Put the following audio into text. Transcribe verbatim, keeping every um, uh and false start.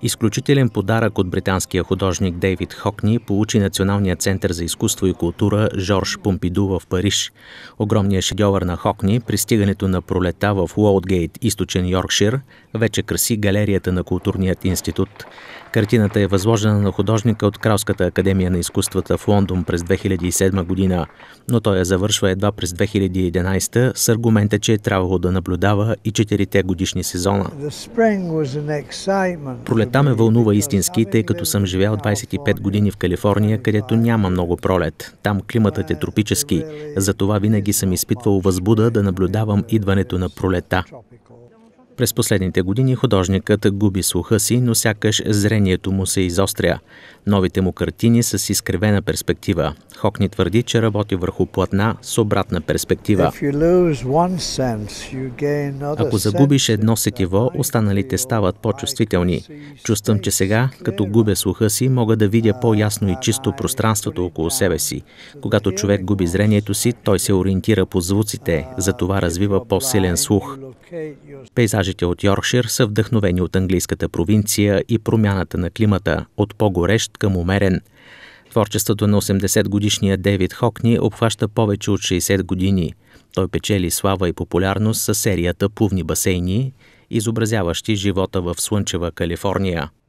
Изключителен подарък от британския художник Дейвид Хокни получи Националния център за изкуство и култура Жорж Помпиду в Париж. Огромният шедьовър на Хокни, пристигането на пролета в Уолдгейт, източен Йоркшир, вече краси галерията на Културният институт. Картината е възложена на художника от Кралската академия на изкуствата в Лондон през две хиляди и седма година, но той я завършва едва през две хиляди и единадесета с аргумента, че е трябвало да наблюдава и четирите годишни сезона. Пролета ме вълнува истински, тъй като съм живял двадесет и пет години в Калифорния, където няма много пролет. Там климатът е тропически, затова винаги съм изпитвал възбуда да наблюдавам идването на пролета. През последните години художникът губи слуха си, но сякаш зрението му се изостря. Новите му картини са с изкривена перспектива. Хокни твърди, че работи върху платна с обратна перспектива. Ако загубиш едно сетиво, останалите стават по-чувствителни. Чувствам, че сега, като губя слуха си, мога да видя по-ясно и чисто пространството около себе си. Когато човек губи зрението си, той се ориентира по звуците, затова развива по-силен слух. Пейзажите от Йоркшир са вдъхновени от английската провинция и промяната на климата от по-горещ към умерен. Творчеството на осемдесетгодишния Дейвид Хокни обхваща повече от шейсет години. Той печели слава и популярност със серията «Плувни басейни», изобразяващи живота в слънчева Калифорния.